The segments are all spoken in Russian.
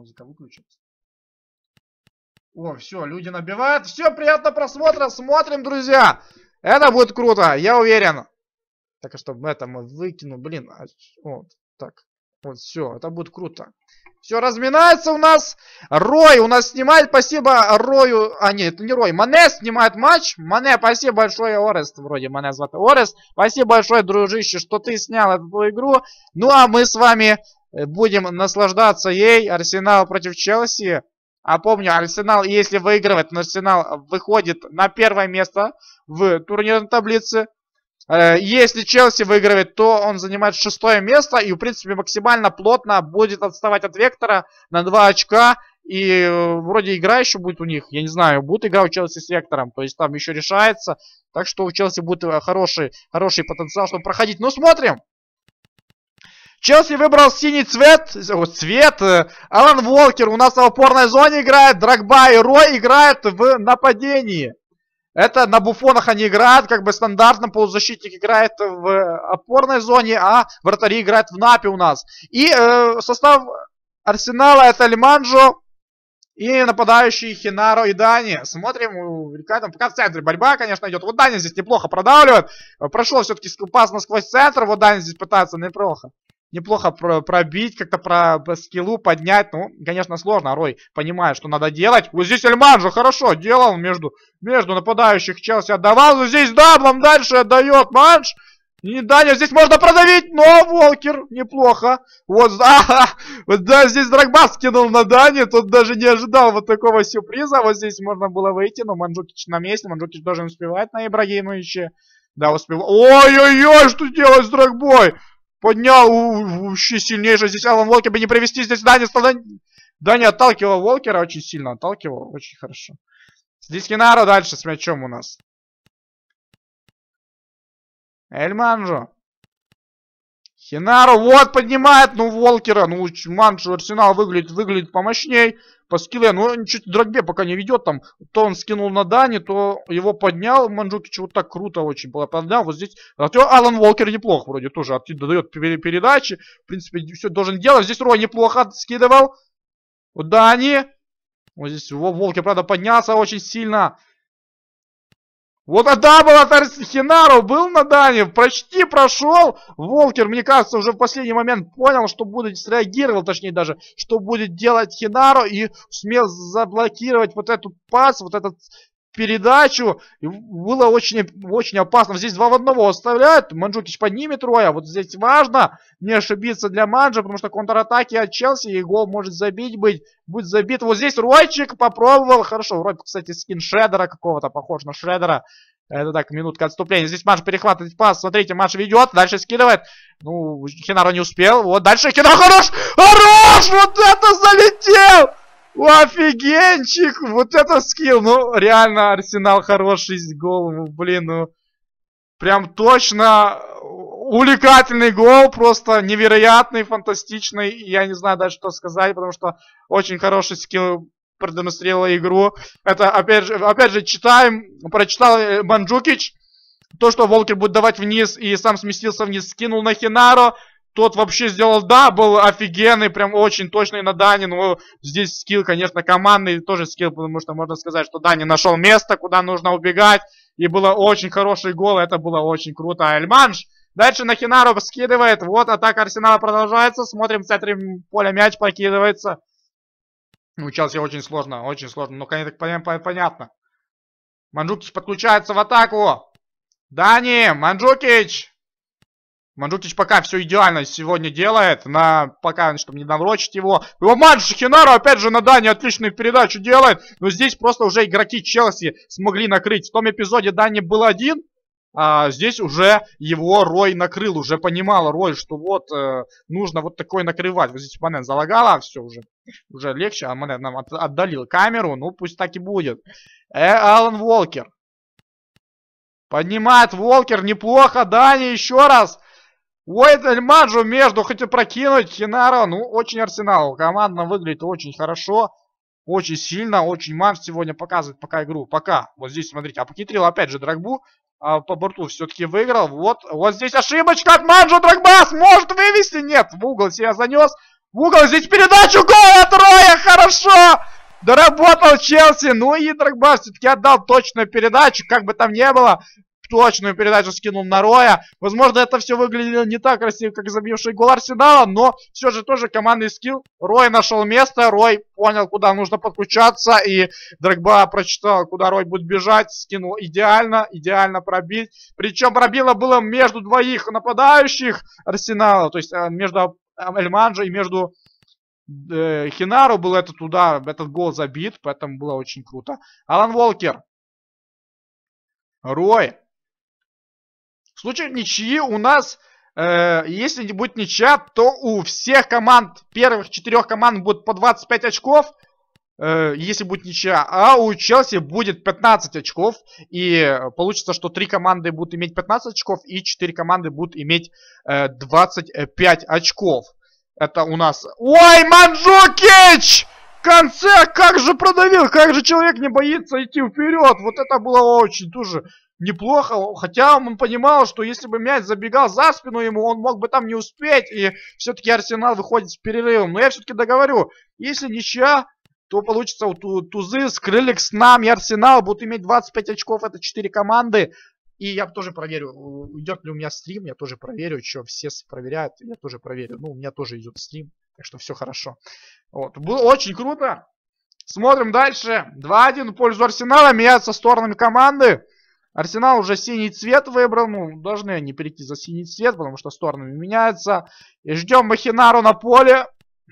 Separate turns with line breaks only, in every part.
Музыка выключилась. О, все, люди набивают. Все, приятного просмотра. Смотрим, друзья. Это будет круто, я уверен. Так, чтобы это мы выкину. Блин, вот, так. Вот, все, это будет круто. Все, разминается у нас. Рой у нас снимает. Спасибо Рою. А, нет, это не Рой. Мане снимает матч. Мане, спасибо большое. Орест, вроде Мане зовут. Орест, спасибо большое, дружище, что ты снял эту игру. Ну, а мы с вами будем наслаждаться ей. Арсенал против Челси. А помню, Арсенал, если выигрывает, Арсенал выходит на первое место в турнирной таблице. Если Челси выигрывает, то он занимает 6-е место. И, в принципе, максимально плотно будет отставать от Вектора на 2 очка. И вроде игра еще будет у них. Я не знаю, будет игра у Челси с Вектором. То есть там еще решается. Так что у Челси будет хороший потенциал, чтобы проходить. Ну, смотрим. Челси выбрал синий цвет. Алан Волкер у нас в опорной зоне играет. Дрогба и Рой играют в нападении. Это на буфонах они играют, как бы стандартно полузащитник играет в опорной зоне, а вратари играют в напе у нас. И состав Арсенала это Альманджо и нападающие Хинаро и Дани. Смотрим, пока в центре борьба, конечно, идет. Вот Дани здесь неплохо продавливает. Прошел все-таки пас насквозь центр, вот Дани здесь пытается неплохо пробить, как-то по скиллу поднять. Ну, конечно, сложно. Рой понимает, что надо делать. Вот здесь Альманджо хорошо делал между нападающих. Челси отдавал. Вот здесь даблом дальше отдает Манж. И Даня здесь можно продавить, но Волкер неплохо. Вот, да, здесь Дрогба скинул на Дани. Тут даже не ожидал вот такого сюрприза. Вот здесь можно было выйти, но Манджукич на месте. Манджукич должен успевать на Ибрагимовиче. Да, успевал. Ой-ой-ой, что делать с Дрогбой? Поднял, вообще сильнейший здесь Алан Волкер бы не привести здесь Дани отталкивал Волкера, очень сильно отталкивал, очень хорошо. Здесь Хинаро дальше с мячом у нас. Эльманжо. Хинаро, вот, поднимает, ну, Волкера, ну, Манджо, Арсенал выглядит помощней. По скилле, ну, чуть Дрогбе пока не ведет там. То он скинул на Дани, то его поднял. Манджукич вот так круто очень было поднял. Вот здесь Алан Волкер неплохо вроде тоже дает передачи. В принципе, все должен делать. Здесь Рой неплохо скидывал. У Дани. Вот здесь Волкер, правда, поднялся очень сильно. Вот дабл от Хинаро был на Дани, почти прошел. Волкер, мне кажется, уже в последний момент понял, что будет, среагировал, точнее даже, что будет делать Хинаро. И сумел заблокировать вот эту пас, вот этот передачу. И было очень опасно. Здесь 2 в 1 оставляют. Манджукич поднимет Роя. Вот здесь важно не ошибиться для Манджа, потому что контратаки от Челси и гол может забить быть. Будет забит. Вот здесь Ройчик попробовал. Хорошо. Рой, кстати, скин Шредера какого-то. Похож на Шредера. Это так, минутка отступления. Здесь Манж перехватывает пас. Смотрите, Манж ведет. Дальше скидывает. Ну, Хинаро не успел. Вот дальше Хинаро хорош! Хорош! Вот это залетел! Офигенчик! Вот это скилл! Ну, реально, Арсенал хороший гол. Блин, ну... Прям точно увлекательный гол. Просто невероятный, фантастичный. Я не знаю даже, что сказать, потому что очень хороший скилл продемонстрировал игру. Это, опять же, прочитал Манджукич. То, что Волкер будет давать вниз и сам сместился вниз, скинул на Хинаро. Тот вообще сделал дабл офигенный, прям очень точный на Дани. Но здесь скилл, конечно, командный, тоже скилл, потому что можно сказать, что Дани нашел место, куда нужно убегать. И было очень хороший гол, это было очень круто. Эльманш дальше на Хинаро скидывает. Вот атака Арсенала продолжается. Смотрим, в центре поля мяч прокидывается. Ну, Челси очень сложно, ну, конечно, понятно. Манджукич подключается в атаку. Дани, Манджукич пока все идеально сегодня делает. Пока, чтобы не наврочить его. Манж Хинаро опять же на Дани отличную передачу делает. Но здесь просто уже игроки Челси смогли накрыть. В том эпизоде Дани был один. А здесь уже его Рой накрыл. Уже понимал Рой, что вот нужно вот такое накрывать. Вот здесь Мане залагала. Все уже легче. А Мане нам отдалил камеру. Ну пусть так и будет. Алан Волкер. Поднимает Волкер. Неплохо. Дани еще раз. Ой, это Манджо между, хотел прокинуть Хинаро. Ну, очень Арсенал. Командно выглядит очень хорошо. Очень сильно. Очень Манж сегодня показывает пока игру. Пока. Вот здесь, смотрите, обхитрил опять же Дрогбу. По борту все-таки выиграл. Вот здесь ошибочка от Манджо. Дрогба сможет вывести. Нет, в угол себя занес. В угол здесь передачу. Гол от Роя. Доработал Челси. Ну и Дрогба все-таки отдал точную передачу. Как бы там ни было, точную передачу скинул на Роя. Возможно, это все выглядело не так красиво, как забивший гол Арсенала, но все же тоже командный скилл. Рой нашел место, Рой понял, куда нужно подключаться, и Дрогба прочитал, куда Рой будет бежать, скинул идеально, идеально пробить. Причем пробило было между двоих нападающих Арсенала, то есть между Эльманджо и между Хинару был этот удар, этот гол забит, поэтому было очень круто. Алан Волкер. Рой. В случае ничьи у нас, если не будет ничья, то у всех команд, первых 4 команд будет по 25 очков, если будет ничья, а у Челси будет 15 очков, и получится, что 3 команды будут иметь 15 очков, и 4 команды будут иметь 25 очков. Это у нас... Ой, Манджукич! В конце как же продавил, как же человек не боится идти вперед. Вот это было очень тоже неплохо. Хотя он понимал, что если бы мяч забегал за спину ему, он мог бы там не успеть. И все-таки Арсенал выходит с перерывом. Но я все-таки договорю, если ничья, то получится у Тузы, Скрылик, Снам и Арсенал будут иметь 25 очков. Это 4 команды. И я тоже проверю, идет ли у меня стрим, я тоже проверю, что все проверяют, я тоже проверю. Ну, у меня тоже идет стрим, так что все хорошо. Вот, было очень круто. Смотрим дальше. 2-1 в пользу Арсенала, меняются сторонами команды. Арсенал уже синий цвет выбрал, ну, должны они перейти за синий цвет, потому что сторонами меняются. И ждем Махинару на поле.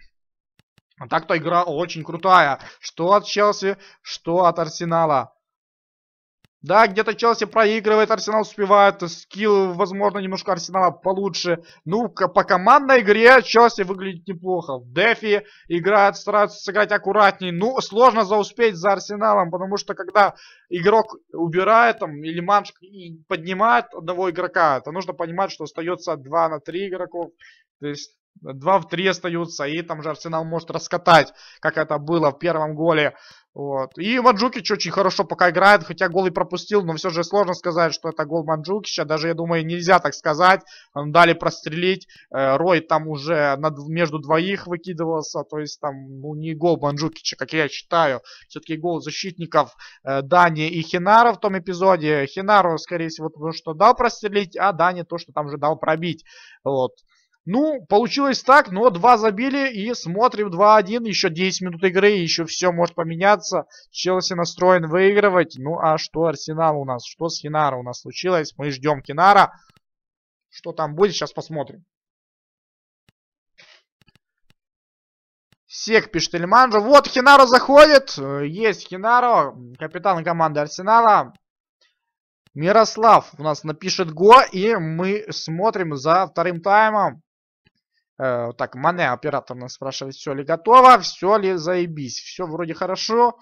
А так-то игра очень крутая, что от Челси, что от Арсенала. Да, где-то Челси проигрывает, Арсенал успевает. Скилл, возможно, немножко Арсенала получше. Ну, по командной игре Челси выглядит неплохо. В дефи играют, стараются сыграть аккуратнее. Ну, сложно зауспеть за Арсеналом, потому что когда игрок убирает там, или манш поднимает одного игрока, то нужно понимать, что остается 2 на 3 игроков. То есть 2 в 3 остаются, и там же Арсенал может раскатать, как это было в первом голе. Вот. И Манджукич очень хорошо пока играет, хотя гол и пропустил, но все же сложно сказать, что это гол Манджукича. Даже, я думаю, нельзя так сказать. Дали прострелить. Рой там уже между двоих выкидывался. То есть там, ну, не гол Манджукича, как я считаю. Все-таки гол защитников Дани и Хинара в том эпизоде. Хинару, скорее всего, то, что дал прострелить, а Дани то, что там же дал пробить. Вот. Ну, получилось так, но 2 забили и смотрим 2-1, еще 10 минут игры, еще все может поменяться. Челси настроен выигрывать. Ну, а что Арсенал у нас, что с Хинара у нас случилось? Мы ждем Хинара. Что там будет, сейчас посмотрим. Сек пишет Эльманджо. Вот Хинаро заходит, есть Хинаро, капитан команды Арсенала. Мирослав у нас напишет го, и мы смотрим за вторым таймом. Так, Мане, оператор нас спрашивает, все ли готово, все ли заебись. Все вроде хорошо.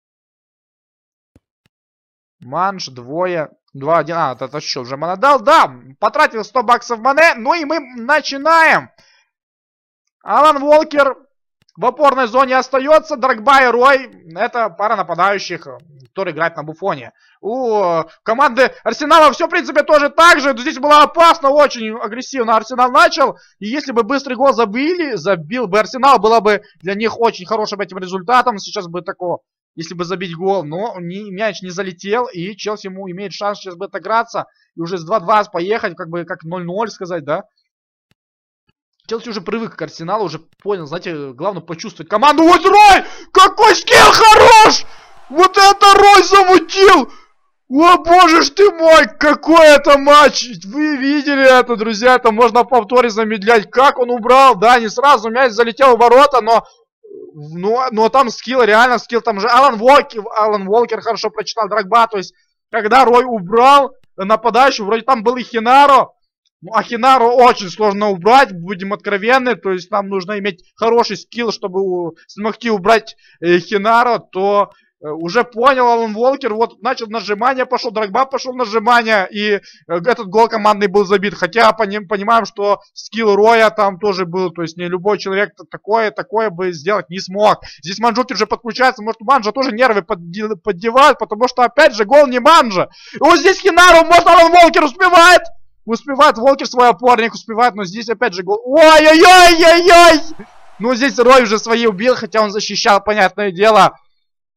Манш, двое, 2-1. А, это что, уже Мане дал? Да, потратил 100 баксов Мане. Ну и мы начинаем. Алан Волкер в опорной зоне остается. Дрогба и Рой. Это пара нападающих, которые играют на Буфоне. У команды Арсенала все, в принципе, тоже так же. Здесь было опасно, очень агрессивно Арсенал начал. И если бы быстрый гол забил бы Арсенал, было бы для них очень хорошим этим результатом. Сейчас бы такого, если бы забить гол. Но мяч не залетел, и Челси ему имеет шанс сейчас бы отыграться. И уже с 2-2 поехать, как бы как 0-0 сказать, да. Челси уже привык к Арсеналу, уже понял, знаете, главное почувствовать команду. Вот Рой! Какой скилл хорош! Вот это Рой замутил! О, боже ж ты мой, какой это матч! Вы видели это, друзья, это можно в повторе замедлять. Как он убрал, да, не сразу мяч залетел в ворота, но там скилл, реально скилл, там же Алан Волкер хорошо прочитал Дрогба, то есть, когда Рой убрал нападающего, вроде там был и Хинаро. Ну, а Хинару очень сложно убрать, будем откровенны. То есть нам нужно иметь хороший скилл, чтобы смогти убрать Хинару. То уже понял Алан Волкер. Вот начал нажимание, пошел Дрогба, пошел нажимание. И этот гол командный был забит. Хотя понимаем, что скилл Роя там тоже был. То есть не любой человек такое бы сделать не смог. Здесь Манджукич уже подключается. Может, у Манджа тоже нервы поддевают. Потому что опять же гол не Манджа. И вот здесь Хинару, может, Алан Волкер успевает. Успевает, Волкер свой опорник успевает, но здесь опять же гол. Ой-ой-ой-ой-ой! Ну, здесь Рой уже свои убил, хотя он защищал, понятное дело.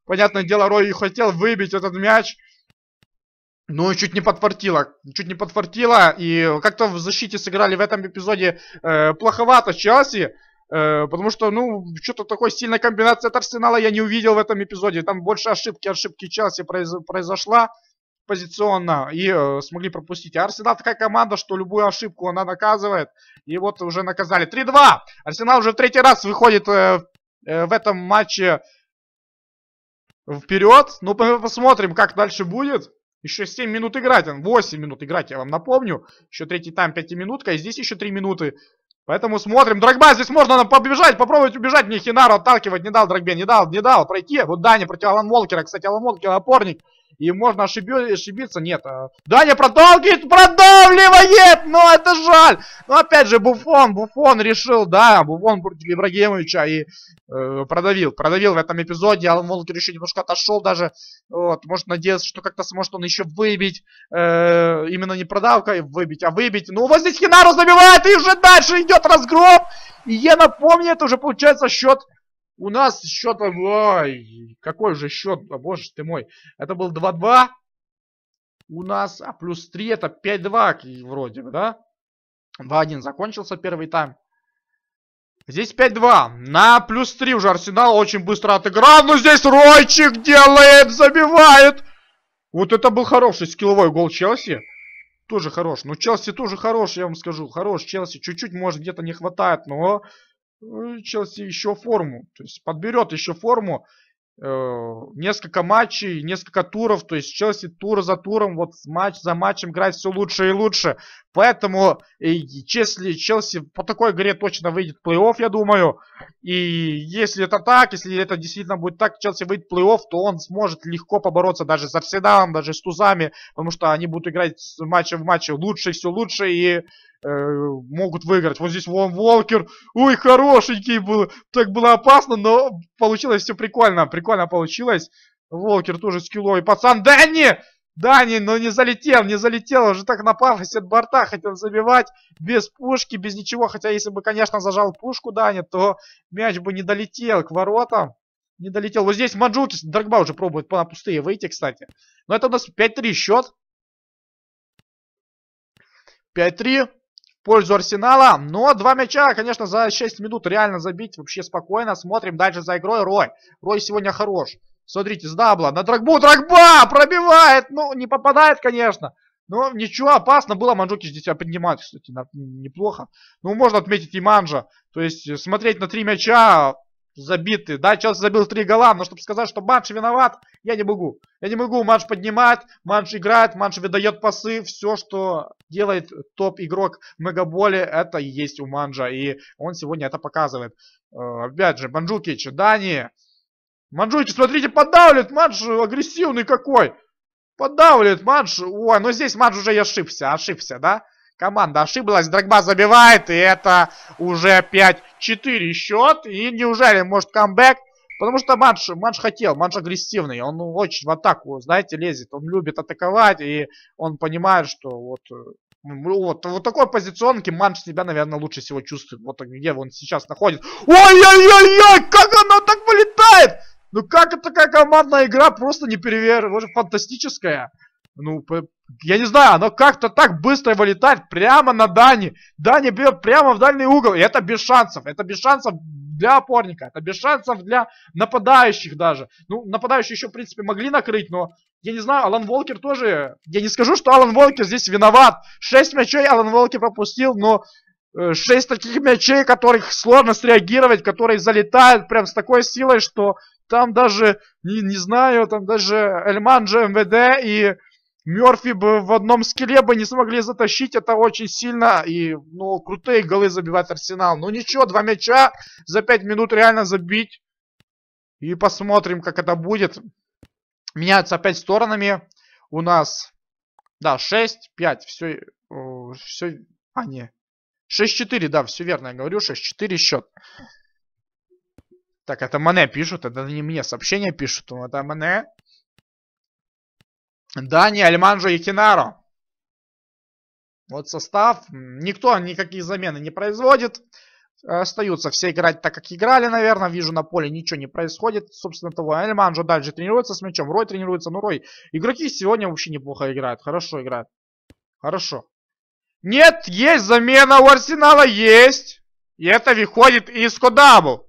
Понятное дело, Рой хотел выбить этот мяч. Ну, чуть не подфартило. Чуть не подфартило. И как-то в защите сыграли в этом эпизоде плоховато Челси. Потому что, ну, что-то такой сильной комбинации от Арсенала я не увидел в этом эпизоде. Там больше ошибки Челси произошла позиционно. И смогли пропустить. А Арсенал такая команда, что любую ошибку она наказывает. И вот уже наказали. 3-2. Арсенал уже в третий раз выходит в этом матче вперед. Ну, посмотрим, как дальше будет. Еще 7 минут играть, 8 минут играть, я вам напомню. Еще третий тайм 5-минутка, и здесь еще 3 минуты. Поэтому смотрим. Дрогба, здесь можно побежать, попробовать убежать. Мне Хинару отталкивать не дал Дрогбе, не дал пройти. Вот Даня против Алан Волкера. Кстати, Алан Волкер опорник. И можно ошибиться. Нет. Даня проталкивает, продавливает. Но это жаль. Но опять же Буфон решил, да. Буфон против Ибрагимовича и продавил в этом эпизоде. Алан Волкер еще немножко отошел даже. Вот, может надеяться, что как-то сможет он еще выбить. Именно не продавкой выбить, а выбить. Ну вот здесь Хинару забивает. И уже дальше идет разгром. И я напомню, это уже получается счет. У нас счет, ой, какой же счет, боже ты мой. Это был 2-2 у нас, а плюс 3 это 5-2 вроде бы, да? 2-1 закончился первый тайм. Здесь 5-2, на плюс 3 уже Арсенал очень быстро отыграл, но здесь Ройчик делает, забивает. Вот это был хороший скилловой гол Челси. Тоже хорош, ну Челси тоже хорош, я вам скажу, хорош Челси. Чуть-чуть может где-то не хватает, но... Челси еще форму, то есть подберет еще форму, несколько матчей, несколько туров, то есть Челси тур за туром, вот матч за матчем играет все лучше и лучше, поэтому если Челси по такой игре точно выйдет в плей-офф, я думаю, и если это так, если это действительно будет так, Челси выйдет в плей-офф, то он сможет легко побороться даже с Арсеналом, даже с Тузами, потому что они будут играть с матча в матче лучше, все лучше и могут выиграть. Вот здесь Волкер, ой, хорошенький был, так было опасно, но получилось все прикольно, получилось. Волкер тоже скилловый пацан, Дани, но не залетел, уже так на пафосе от борта хотел забивать, без пушки, без ничего, хотя если бы, конечно, зажал пушку Дани, то мяч бы не долетел к воротам, не долетел. Вот здесь Манджукис, Дрогба уже пробует на пустые выйти, кстати, но это у нас 5-3 счет, 5-3. Пользу Арсенала, но 2 мяча, конечно, за 6 минут реально забить вообще спокойно. Смотрим дальше за игрой. Рой сегодня хорош. Смотрите, с дабла на Дрогбу. Дрогба пробивает. Ну, не попадает, конечно. Но ничего, опасно было. Манджуки здесь поднимать, кстати, неплохо. Ну, можно отметить и Манджа. То есть, смотреть на 3 мяча забиты. Да, Челси забил 3 гола, но чтобы сказать, что Манж виноват, я не могу. Я не могу. Манж поднимает, Манж играет, Манж выдает пасы. Все, что делает топ-игрок в Мегаболе, это и есть у Манджа. И он сегодня это показывает. Опять же, Манджукич, Дани. Манджукич, смотрите, подавливает. Манж агрессивный какой. Подавливает Манж. Ой, но здесь Манж уже и ошибся, да? Команда ошиблась, Дрогба забивает, и это уже 5-4 счет. И неужели может камбэк? Потому что Манж хотел, Манж агрессивный, он очень в атаку, знаете, лезет. Он любит атаковать, и он понимает, что вот такой позиционке Манж себя, наверное, лучше всего чувствует. Вот где он сейчас находится. Ой-ой-ой-ой, как оно так вылетает! Ну как это такая командная игра, просто неперевершенная, фантастическая. Ну, я не знаю, оно как-то так быстро вылетает прямо на Дани. Дани бьет прямо в дальний угол. И это без шансов. Это без шансов для опорника. Это без шансов для нападающих даже. Ну, нападающие еще, в принципе, могли накрыть, но... Я не знаю, Алан Волкер тоже... Я не скажу, что Алан Волкер здесь виноват. 6 мячей Алан Волкер пропустил, но... 6 таких мячей, которых сложно среагировать, которые залетают прям с такой силой, что... Там даже, не знаю, там даже Эльманджа, МВД и... Мёрфи бы в одном скилле бы не смогли затащить, это очень сильно. И, ну, крутые голы забивает Арсенал. Ну ничего, 2 мяча за 5 минут реально забить. И посмотрим, как это будет. Меняются опять сторонами. У нас, да, 6-5. Все, не. 6-4, да, все верно я говорю. 6-4 счет. Так, это Мане пишут, это не мне сообщение пишут, это Мане. Дани, Альманджо и Хинаро. Вот состав. Никто никакие замены не производит. Остаются все играть так, как играли, наверное. Вижу, на поле ничего не происходит. Собственно, того. Эльманджо дальше тренируется с мячом. Рой тренируется. Ну, Рой. Игроки сегодня вообще неплохо играют. Хорошо играют. Хорошо. Нет, есть замена у Арсенала. Есть. И это выходит Иско Дабл.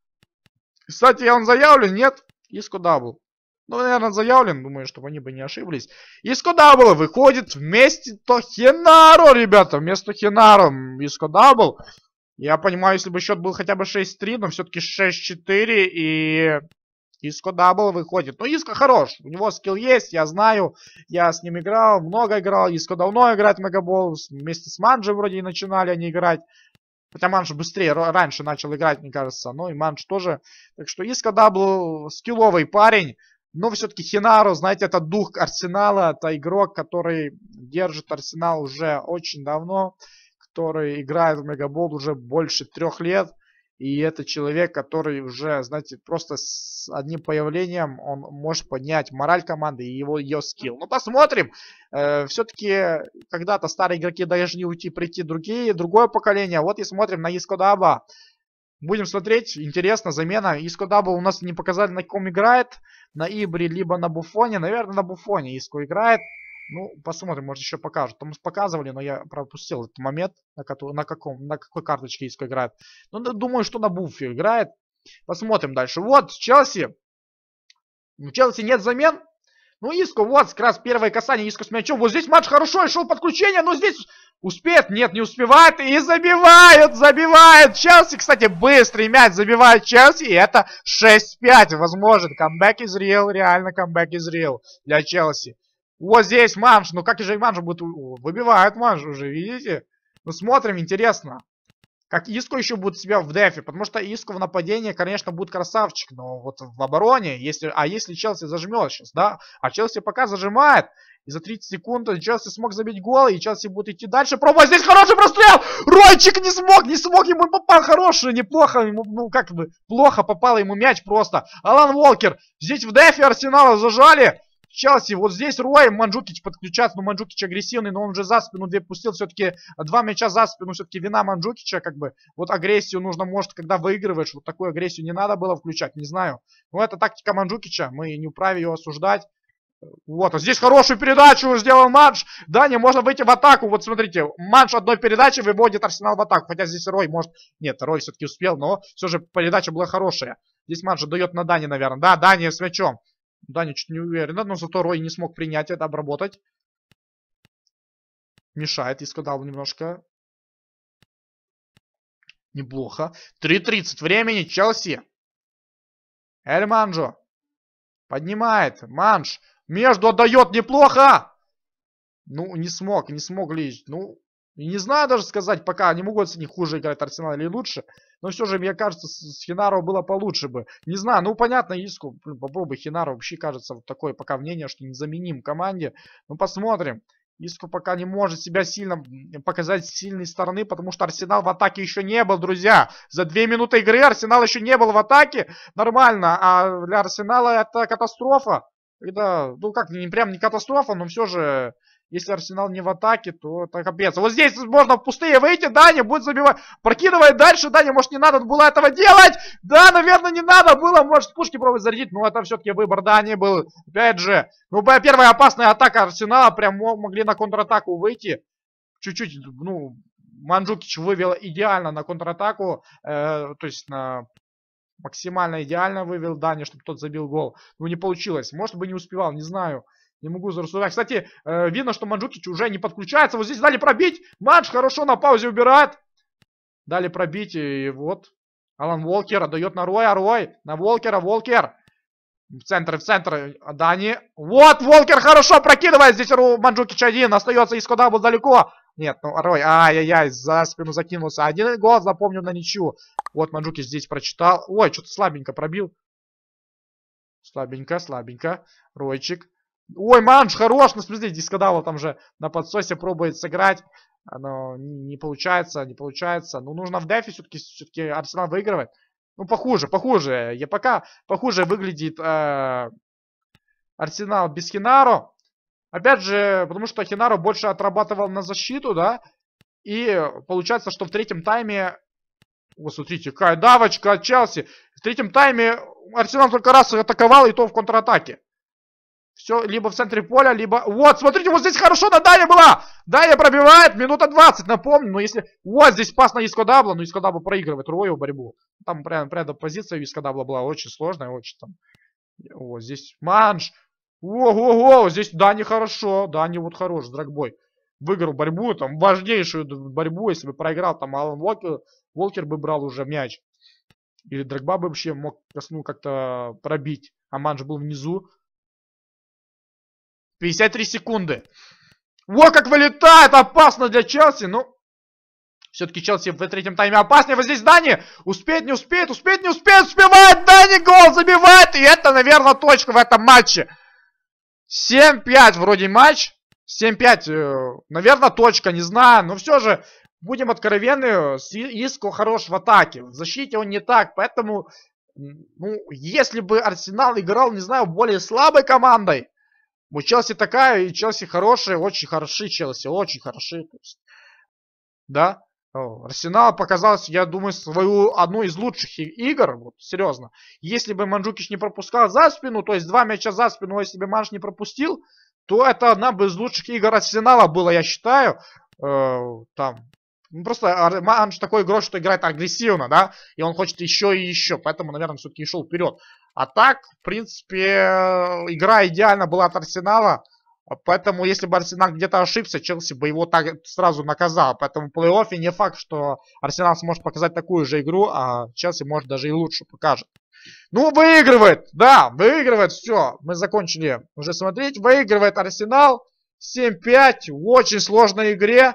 Кстати, он заявлен? Нет. Иско Дабл. Ну, наверное, заявлен. Думаю, чтобы они бы не ошиблись. Иско Дабл выходит вместо Хенаро, ребята. Вместо Хенаро Иско Дабл. Я понимаю, если бы счет был хотя бы 6-3, но все-таки 6-4, и Иско Дабл выходит. Но Иско хорош, у него скилл есть, я знаю, я с ним играл, много играл. Иско давно играет в Мегабол, вместе с Манджи вроде и начинали они играть. Хотя Манж быстрее, раньше начал играть, мне кажется, ну и Манж тоже. Так что Иско Дабл скилловый парень, но все-таки Хенаро, знаете, это дух Арсенала, это игрок, который держит Арсенал уже очень давно. Который играет в Мегабол уже больше 3 лет. И это человек, который уже, знаете, просто с одним появлением он может поднять мораль команды и ее скилл. Ну, посмотрим. Все-таки когда-то старые игроки должны уйти, прийти другое поколение. Вот и смотрим на Иско Даба. Будем смотреть. Интересно, замена. Иско Даба у нас не показали, на ком играет. На Ибре, либо на Буфоне. Наверное, на Буфоне Иско играет. Ну, посмотрим, может еще покажут. Там показывали, но я пропустил этот момент, на какой карточке Иско играет. Ну, думаю, что на Буфе играет. Посмотрим дальше. Вот, Челси. У Челси нет замен. Ну, Иско, вот, как раз первое касание Иско с мячом. Вот здесь матч хорошо, шел подключение, но здесь успеет. Нет, не успевает. И забивает. Челси, кстати, быстрый мяч забивает Челси. И это 6-5. Возможен. Камбэк из real. Реально камбэк из real для Челси. Вот здесь Манж. Ну как же Манж будет... Выбивает Манж уже, видите? Ну смотрим, интересно. Как Иско еще будет себя в дефе. Потому что Иско в нападении, конечно, будет красавчик. Но вот в обороне, если Челси зажмет сейчас, да? А Челси пока зажимает. И за 30 секунд Челси смог забить гол. И Челси будет идти дальше. Пробуй, здесь хороший прострел! Ройчик не смог. Ему попал хороший, неплохо. Ему, ну как бы, плохо попал ему мяч просто. Алан Уолкер. Здесь в дефе Арсенала зажали. Челси, вот здесь Рой, Манджукич подключается, но Манджукич агрессивный, но он уже за спину 2 пустил, все-таки 2 мяча за спину, все-таки вина Манджукича, как бы, вот агрессию нужно, может, когда выигрываешь, вот такую агрессию не надо было включать, не знаю. Но это тактика Манджукича, мы не вправе ее осуждать. Вот, а здесь хорошую передачу сделал Манж. Да, не можно выйти в атаку. Вот смотрите, Манж одной передачи выводит Арсенал в атаку. Хотя здесь Рой может... Нет, Рой все-таки успел, но все же передача была хорошая. Здесь Манж дает на Дани, наверное. Да, Дани с мячом. Дани чуть не уверен, но зато Рой не смог принять это, обработать. Мешает, Иско дал немножко. Неплохо. 3:30 времени, Челси. Эль Манджо. Поднимает. Манж. Между отдает неплохо. Ну, не смогли. Ну, не знаю даже сказать пока. Не могу оценить, хуже играет Арсенал или лучше. Но все же, мне кажется, с Хенаро было получше бы. Не знаю, ну понятно, Иску. Попробуй Хенаро. Вообще кажется вот такое пока мнение, что незаменим команде. Ну, посмотрим. Иску пока не может себя сильно показать с сильной стороны, потому что Арсенал в атаке еще не был, друзья. За 2 минуты игры Арсенал еще не был в атаке. Нормально. А для Арсенала это катастрофа. Когда, ну как, прям не катастрофа, но все же... Если Арсенал не в атаке, то это капец. Вот здесь можно в пустые выйти. Даня будет забивать. Прокидывает дальше. Даня, может, не надо было этого делать? Да, наверное, не надо было. Может, с пушки пробовать зарядить. Но это все-таки выбор Дани был. Опять же. Ну, первая опасная атака Арсенала. Прям могли на контратаку выйти. Чуть-чуть, ну, Манджукич вывел идеально на контратаку. То есть на... Максимально идеально вывел Дани, чтобы тот забил гол. Ну, не получилось. Может быть, не успевал, не знаю. Не могу зарассуждать. Кстати, видно, что Манджукич уже не подключается. Вот здесь дали пробить. Манж хорошо на паузе убирает. Дали пробить. И вот. Алан Уолкер отдает на Роя. Рой на Уолкера. Уолкер. В центр. Дани. Вот, Уолкер хорошо прокидывает. Здесь Манджукич один. Остается Иско Дабл далеко. Нет, ну Рой. Ай-яй-яй. За спину закинулся. 1 гол. Запомню на ничью. Вот Манджукич здесь прочитал. Ой, что-то слабенько пробил. Слабенько. Ройчик. Ой, Манж хорош, ну смотрите, Дискадава там же на подсосе пробует сыграть, но не получается. Ну нужно в дефе все-таки Арсенал выигрывает. Ну похуже. Пока похуже выглядит Арсенал без Хенаро. Опять же, потому что Хенаро больше отрабатывал на защиту, да. И получается, что в третьем тайме Вот смотрите, какая давочка от Челси. В третьем тайме Арсенал только раз атаковал, и то в контратаке. Все, либо в центре поля, либо... Вот, смотрите, вот здесь хорошо на Дане была. Дания пробивает, минута 20, напомню. Но если... Вот здесь пас на Искодабла, но Искодабла проигрывает Рою борьбу. Там прям позиция у Искодабла была очень сложная, очень там... Вот здесь Манж. Ого-го, здесь Дани хорошо. Дани вот хорош, Драгбой. Выиграл борьбу, там важнейшую борьбу. Если бы проиграл, там Алан Волкер бы брал уже мяч. Или Драгба бы вообще мог как-то пробить. А Манж был внизу. 53 секунды. Во, как вылетает! Опасно для Челси. Ну, все-таки Челси в третьем тайме опаснее. Вот здесь Дани. Успеет, не успеет, успеет, не успеет. Успевает Дани, гол забивает. И это, наверное, точка в этом матче. 7-5 вроде матч. 7-5, наверное, точка, не знаю. Но все же, будем откровенны, Иско хорош в атаке. В защите он не так. Поэтому, ну, если бы Арсенал играл, не знаю, более слабой командой. У Челси такая, и Челси хорошие, очень хороши Челси, очень хороши. То есть, да. Арсенал показал, я думаю, свою одну из лучших игр, вот, серьезно. Если бы Манджукич не пропускал за спину, то есть 2 мяча за спину, если бы Манж не пропустил, то это одна бы из лучших игр Арсенала была, я считаю. Там. Ну, просто Манж такой игрок, что играет агрессивно, да, и он хочет еще и еще, поэтому, наверное, все-таки шел вперед. А так, в принципе, игра идеально была от Арсенала. Поэтому, если бы Арсенал где-то ошибся, Челси бы его так сразу наказал. Поэтому в плей-оффе не факт, что Арсенал сможет показать такую же игру, а Челси, может, даже и лучше покажет. Ну, выигрывает, да, выигрывает, все. Мы закончили уже смотреть. Выигрывает Арсенал 7-5 в очень сложной игре.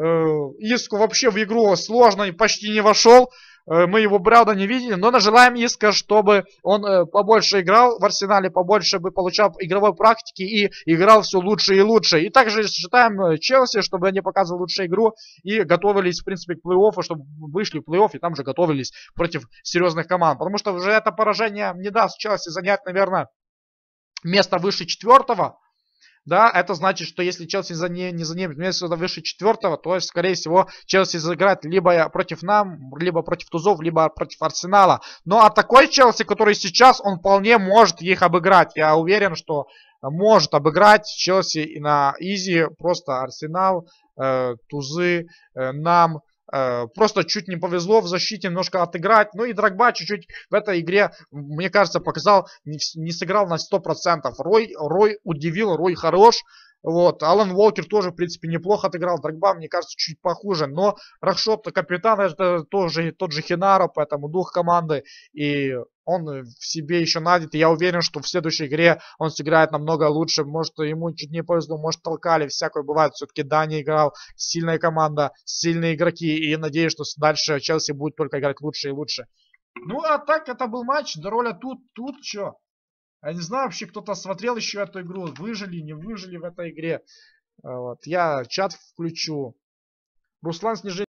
Иску вообще в игру сложно почти не вошел. Мы его, правда, не видели, но желаем Иска, чтобы он побольше играл в Арсенале, побольше бы получал игровой практики и играл все лучше и лучше. И также считаем Челси, чтобы они показывали лучшую игру и готовились, в принципе, к плей-оффу, чтобы вышли в плей-офф и там же готовились против серьезных команд. Потому что уже это поражение не даст Челси занять, наверное, место выше 4-го. Да, это значит, что если Челси не занимет место выше 4-го, то, скорее всего, Челси заиграет либо против нам, либо против Тузов, либо против Арсенала. Но такой Челси, который сейчас, он вполне может их обыграть. Я уверен, что может обыграть Челси на изи, просто Арсенал, Тузы, нам. Просто чуть не повезло в защите немножко отыграть. Ну и Драгба чуть-чуть в этой игре, мне кажется, показал, не сыграл на 100%. Рой удивил, Рой хорош. Вот, Алан Волкер тоже, в принципе, неплохо отыграл. Драгба, мне кажется, чуть похуже. Но Рахшот, капитан, это тоже тот же Хинаро, поэтому дух команды. И он в себе еще надет. И я уверен, что в следующей игре он сыграет намного лучше. Может, ему чуть не повезло, может, толкали. Всякое бывает. Все-таки Дани играл. Сильная команда, сильные игроки. И надеюсь, что дальше Челси будет только играть лучше и лучше. Ну, а так, это был матч. Дороля тут что? Я не знаю, вообще кто-то смотрел еще эту игру. Выжили, не выжили в этой игре. Вот. Я чат включу. Руслан Снежинский.